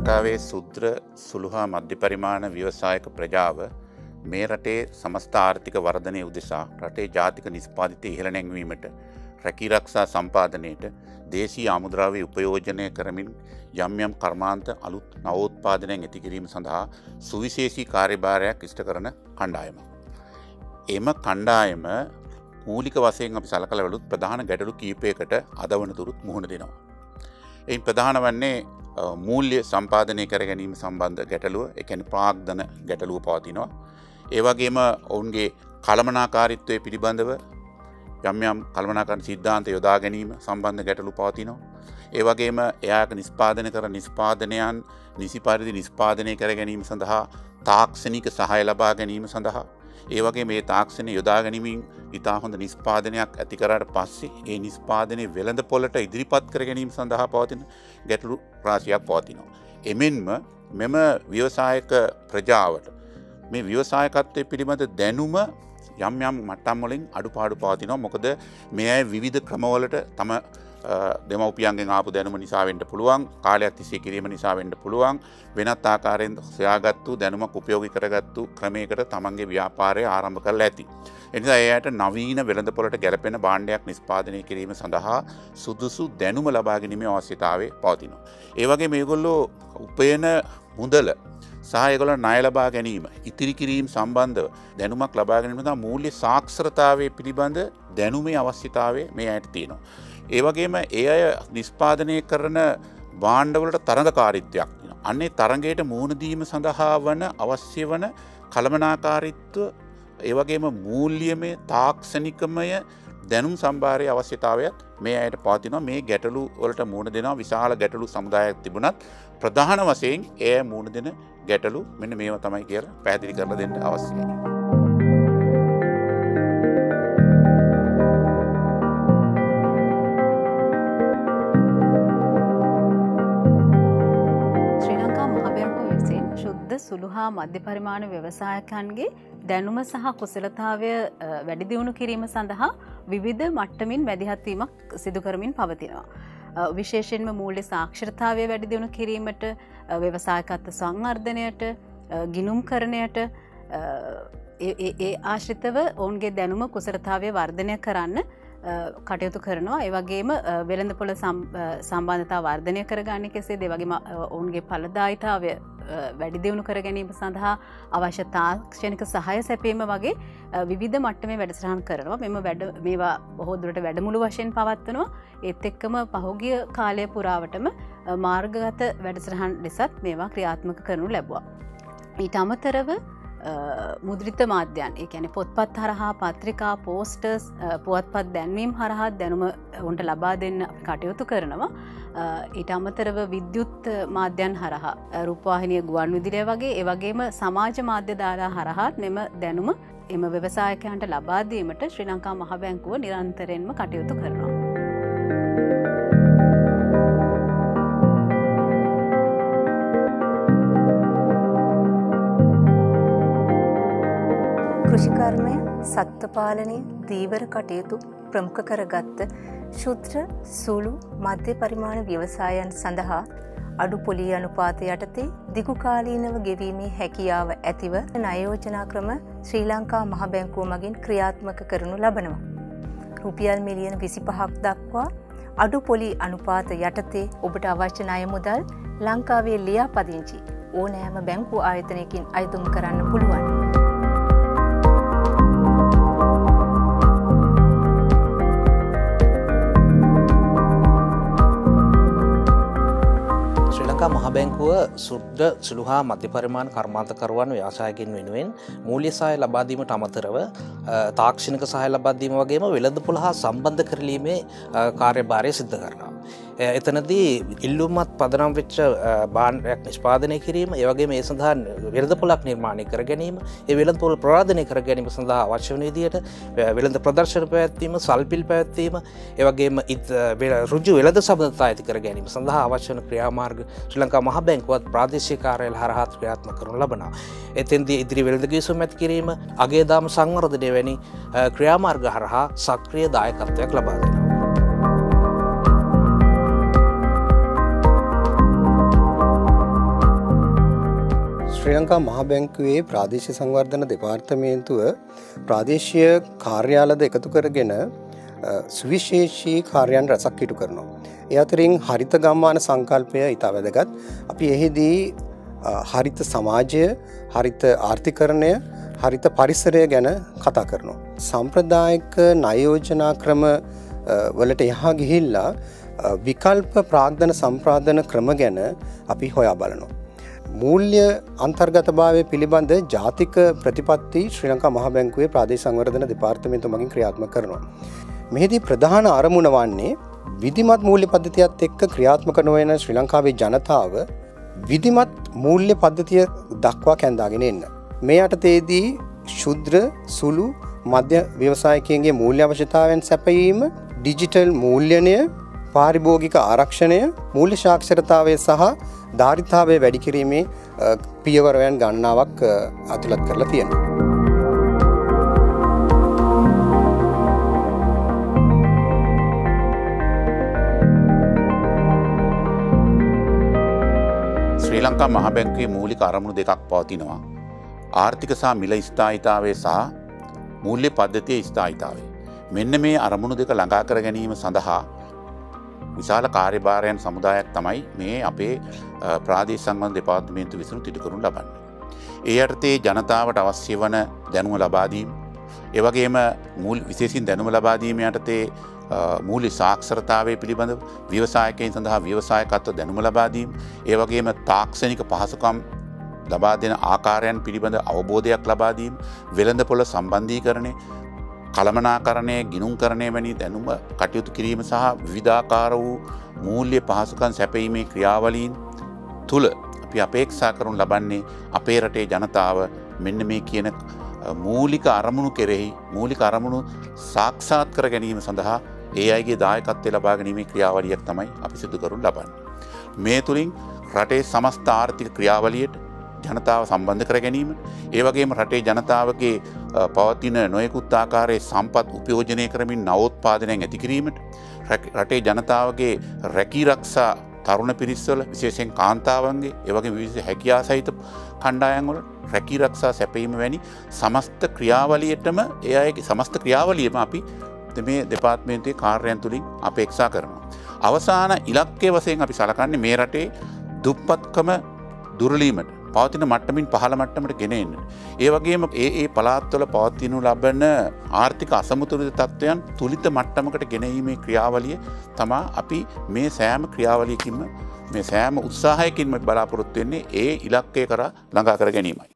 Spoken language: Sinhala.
ලංකාවේ සුද්‍ර සුළු හා මධ්‍ය පරිමාණ ව්‍යවසායක ප්‍රජාව මේ රටේ සමස්ත ආර්ථික වර්ධනය උදෙසා රටේ ජාතික නිෂ්පාදිතය ඉහළ නැංවීමට රැකී රක්ෂා සම්පාදනයට දේශීය ආමුද්‍රව්‍ය උපයෝජනය කරමින් යම් යම් කර්මාන්ත අලුත් නවෝත්පාදනයන් ඇති කිරීම සඳහා සුවිශේෂී කාර්යභාරයක් ඉෂ්ට කරන කණ්ඩායමක්. එම කණ්ඩායම මූලික වශයෙන් අපි සලකලා බලුත් ප්‍රධාන ගැටලු කීපයකට අද වනතුරුත් මුහුණ දෙනවා. එයින් ප්‍රධාන වන්නේ මූල්‍ය සම්පාදනය කර ගැනීම සම්බන්ධ ගැටලුව, ඒ කියන්නේ ප්‍රාග්ධන ගැටලුව පවතිනවා. ඒ වගේම ඔවුන්ගේ කළමනාකාරීත්වය පිළිබඳව යම් යම් කළමනාකාර සිද්ධාන්ත යොදා ගැනීම සම්බන්ධ ගැටලු පවතිනවා. ඒ වගේම එයාට නිෂ්පාදනය කර නිෂ්පාදනයන් නිසි පරිදි නිෂ්පාදනය කර ගැනීම සඳහා තාක්ෂණික සහාය ලබා ගැනීම සඳහා ඒ වගේ මේ තාක්ෂණය යොදා ගැනීමෙන් ඉතා හොඳ නිෂ්පාදනයක් ඇති කරාට පස්සේ ඒ නිෂ්පාදනයේ වෙළඳ පොළට ඉදිරිපත් කර ගැනීම සඳහා පවතින ගැටලු රාශියක් පවතිනවා. එමෙන්ම මෙම ව්‍යවසායක ප්‍රජාවට මේ ව්‍යවසායකත්වයේ පිළිබඳ දැනුම යම් යම් මට්ටම් වලින් අඩුපාඩු පවතිනවා. මොකද මේ අය විවිධ ක්‍රමවලට තම දෙමව්පියන්ගෙන් ආපු දැනුම නිසා වෙන්න පුළුවන්, කාලයක් තිස්සේ කිරීම නිසා වෙන්න පුළුවන්, වෙනත් ආකාරයෙන් සොයාගත්තු දැනුමක් උපයෝගී කරගත්තු ක්‍රමයකට තමන්ගේ ව්‍යාපාරය ආරම්භ කරලා ඇති. එනිසා එයාට නවීන වෙළඳපොළට ගැලපෙන භාණ්ඩයක් නිෂ්පාදනය කිරීම සඳහා සුදුසු දැනුම ලබා ගැනීමේ අවශ්‍යතාවය පවතිනවා. ඒ වගේම මේගොල්ලෝ උපයන මුදල සහ ඒගොල්ලෝ ණය ලබා ගැනීම, ඉතිරි කිරීම සම්බන්ධව දැනුමක් ලබා ගැනීම සඳහා මූල්‍ය සාක්ෂරතාවය පිළිබඳ දැනුමේ අවශ්‍යතාවය මේ අයට තියෙනවා. ඒ වගේම ඒ අය නිෂ්පාදනය කරන භාණ්ඩවලට තරඟකාරීත්වයක් තියෙනවා. අන්නේ තරඟයට මුහුණ දීම සඳහා වන අවශ්‍ය වන කළමනාකාරීත්ව, ඒ වගේම මූල්‍යමය තාක්ෂණිකමය දැනුම් සම්භාරයේ අවශ්‍යතාවයත් මේ අයට පවතිනවා. මේ ගැටලු වලට මුහුණ දෙනවා. විශාල ගැටලු සමුදායක් තිබුණත් ප්‍රධාන වශයෙන් ඒ මුහුණ දෙන ගැටලු මෙන්න මේවා තමයි කියලා පැහැදිලි කරලා දෙන්න අවශ්‍යයි. සුළු හා මධ්‍ය පරිමාණ ව්‍යවසායකයන්ගේ දැනුම සහ කුසලතාවය වැඩි දියුණු කිරීම සඳහා විවිධ මට්ටමින් මැදිහත් වීමක් සිදු කරමින් පවතිනවා. විශේෂයෙන්ම මූල්‍ය සාක්ෂරතාවය වැඩි දියුණු කිරීමට, ව්‍යවසායකත්ව සංවර්ධනයට, ගිණුම්කරණයට ඒ ආශ්‍රිතව ඔවුන්ගේ දැනුම කුසලතාවය වර්ධනය කරන්න කටයුතු කරනවා. ඒ වගේම වෙළඳපොළ සම්බන්ධතාව වර්ධනය කරගන්නේ කෙසේද? ඒ වගේම ඔවුන්ගේ ඵලදායීතාවය වැඩි දියුණු කර ගැනීම සඳහා අවශ්‍ය තාක්ෂණික සහාය සැපීම වගේ විවිධ මට්ටමේ වැඩසටහන් කරනවා. මේවා බොහෝ දුරට වැඩමුළු වශයෙන් පවත්වනවා. ඒත් එක්කම පහුගිය කාලය පුරාවටම මාර්ගගත වැඩසටහන් ලෙසත් මේවා ක්‍රියාත්මක කරනු ලැබුවා. ඊට අමතරව මුද්‍රිත මාධ්‍යයන්, ඒ කියන්නේ පොත්පත් හරහා, පත්‍රිකා, පෝස්ටර්ස්, පුවත්පත් දැන්වීම් හරහා දැනුම උන්ට ලබා දෙන්න කටයුතු කරනවා. ඊට අමතරව විද්‍යුත් මාධ්‍යයන් හරහා, රූපවාහිනිය, ගුවන් විදුලිය වගේ ඒ වගේම සමාජ මාධ්‍ය දාලා හරහා මෙම දැනුම එම ව්‍යවසායකයන්ට ලබා දීමට ශ්‍රී ලංකා මහ බැංකුව නිරන්තරයෙන්ම කටයුතු කරනවා. කෘෂිකර්මය, සත්ත්ව පාලනය, දීවර කටයුතු ප්‍රමුඛ කරගත්ත ශුද්‍ර සුළු මධ්‍ය පරිමාණ ව්‍යවසායයන් සඳහා අඩු පොලී අනුපාත යටතේ දිගුකාලීනව ගෙවීමේ හැකියාව ඇතිව ණය යෝජනා ක්‍රම ශ්‍රී ලංකා මහ බැංකුව මගින් ක්‍රියාත්මක කරනු ලබනවා. රුපියල් මිලියන 25ක් දක්වා අඩු පොලී අනුපාත යටතේ ඔබට අවශ්‍ය ණය මුදල් ලංකාවේ ලියාපදිංචි ඕනෑම බැංකු ආයතනයකින් අයදුම් කරන්න පුළුවන්. මහ බැංකුව සුද්‍ර සුළු හා මධ්‍ය පරිමාණ කර්මාන්තකරුවන් ව්‍යවසායකින් වෙනුවෙන් මූල්‍ය සහාය ලබා දීමට අමතරව තාක්ෂණික සහාය ලබා දීම වගේම වෙළඳපොළ හා සම්බන්ධ කරලීමේ කාර්යභාරය සිදු කරනවා. එතනදී ඉල්ලුමත් පදනම් වෙච්ච භාණ්ඩයක් නිෂ්පාදනය කිරීම, ඒ වගේම ඒ සඳහා වෙළඳපොළක් නිර්මාණය කර ගැනීම, ඒ වෙළඳපොළ ප්‍රවාදනය කර ගැනීම සඳහා අවශ්‍ය වන විදිහට වෙළඳ ප්‍රදර්ශන පැවැත්වීම, සල්පිල් පැවැත්වීම, ඒ වගේම ඍජු වෙළඳ සම්බන්ධතා ඇති කර ගැනීම සඳහා අවශ්‍ය වන ක්‍රියාමාර්ග ශ්‍රී ලංකා මහ බැංකුවත් ප්‍රාදේශීය කාර්යාලය හරහා ක්‍රියාත්මක කරනු ලබනවා. එතෙන්දී ඉදිරි වෙළඳ ගිවිසුම් ඇති කිරීම, අගේ දාම සංවර්ධනය වැනි ක්‍රියාමාර්ග හරහා සක්‍රිය දායකත්වයක් ලබා දෙනවා. ලංකා මහ බැංකුවේ ප්‍රාදේශීය සංවර්ධන දෙපාර්තමේන්තුව ප්‍රාදේශීය කාර්යාලද එකතු කරගෙන සුවිශේෂී කාර්යයන් රැසක් ඉටු කරනවා. ඒ අතරින් හරිත ගම්මාන සංකල්පය ඉතා වැදගත්. අපි එහිදී හරිත සමාජය, හරිත ආර්ථිකරණය, හරිත පරිසරය ගැන කතා කරනවා. සම්ප්‍රදායික ණය යෝජනා ක්‍රම වලට එහා ගිහිල්ලා විකල්ප ප්‍රාග්ධන සම්පාදන ක්‍රම ගැන අපි හොයා බලනවා. මූල්‍ය අන්තර්ගතභාවය පිළිබඳ ජාතික ප්‍රතිපත්ති ශ්‍රී ලංකා මහ බැංකුවේ ප්‍රාදේශීය සංවර්ධන දෙපාර්තමේන්තුව මගින් ක්‍රියාත්මක කරනවා. මෙහිදී ප්‍රධාන අරමුණ වන්නේ විධිමත් මූල්‍ය පද්ධතියත් එක්ක ක්‍රියාත්මක නොවන ශ්‍රී ලංකාවේ ජනතාව විධිමත් මූල්‍ය පද්ධතිය දක්වා කැඳාගෙන එන්න. මේ යටතේදී ශුද්‍ර සුළු මධ්‍ය ව්‍යවසායකයන්ගේ මූල්‍ය අවශ්‍යතාවයන් සැපයීම, ඩිජිටල් මූල්‍යණය, පාරිභෝගික ආරක්ෂණය, මූල්‍ය සාක්ෂරතාවය සහ ධාරිතාවය වැඩි කිරීමේ පියවරයන් ගණනාවක් අතුලත් කරලා තියෙනවා. ශ්‍රී ලංකා මහ බැංකුවේ මූලික අරමුණු දෙකක් පවතිනවා. ආර්ථික සහ මිල ස්ථායීතාවය සහ මූල්‍ය පද්ධතියේ ස්ථායීතාවය. මෙන්න මේ අරමුණු දෙක ළඟා කර ගැනීම සඳහා විශාල කාර්යභාරයන් සමුදායක් තමයි මේ අපේ ප්‍රාදේශීය සංවර්ධන දෙපාර්තමේන්තුව විසින් ඉටු කරනු ලබන්නේ. ඒ යටතේ ජනතාවට අවශ්‍ය වන දැනුම ලබා දීම, ඒ වගේම විශේෂයෙන් දැනුම ලබා දීම යටතේ මූල්‍ය සාක්ෂරතාවය පිළිබඳව ව්‍යවසායකයන් සඳහා ව්‍යවසායකත්ව දැනුම ලබා දීම, ඒ වගේම තාක්ෂණික පහසුකම් ලබා දෙන ආකාරයන් පිළිබඳ අවබෝධයක් ලබා දීම, වෙළඳපොළ සම්බන්ධීකරණය, කළමනාකරණය, ගිණුම්කරණය වැනි දැනුම කටයුතු කිරීම සහ විවිධාකාර වූ මූල්‍ය පහසුකම් සැපීමේ ක්‍රියාවලීන් තුළ අපි අපේක්ෂා කරනු ලබන්නේ අපේ රටේ ජනතාව මෙන්න මේ කියන මූලික අරමුණු කෙරෙහි මූලික අරමුණු සාක්ෂාත් කර ගැනීම සඳහා ඒ අයගේ දායකත්වය ලබා ගැනීමේ ක්‍රියාවලියක් තමයි අපි සිදු කරනු ලබන්නේ. මේ තුලින් රටේ සමස්ත ආර්ථික ක්‍රියාවලියට ජනතාව සම්බන්ධ කර ගැනීම, ඒ වගේම රටේ ජනතාවගේ පවතින නොයෙකුත් ආකාරයේ සම්පත් උපයෝජනය කරමින් නවෝත්පාදනයන් ඇති කිරීමට, රටේ ජනතාවගේ රැකී රක්ෂා තරුණ පිරිස්වල විශේෂයෙන් කාන්තාවන්ගේ, ඒ වගේම විවිධ හැකියා සහිත කණ්ඩායම් වල රැකී රක්ෂා සැපයීම වැනි සමස්ත ක්‍රියාවලියටම ඒ අයගේ සමස්ත ක්‍රියාවලියම අපි මේ දෙපාර්තමේන්තුවේ කාර්යයන් තුලින් අපේක්ෂා කරනවා. අවසාන ඉලක්කය වශයෙන් අපි සලකන්නේ මේ රටේ දුප්පත්කම දුර්ලීමට පවතින මට්ටමින් පහළ මට්ටමට ගෙන එන්න. ඒ වගේම ඒ පළාත්වල පවතිනු ලබන ආර්ථික අසමතුලිත තත්ත්වයන් තුලිත මට්ටමකට ගෙනීමේ ක්‍රියාවලිය තමයි අපි මේ සෑම ක්‍රියාවලියකින්ම මේ සෑම උත්සාහයකින්ම බලාපොරොත්තු වෙන්නේ ඒ ඉලක්කය කරා ළඟා කර ගැනීමයි.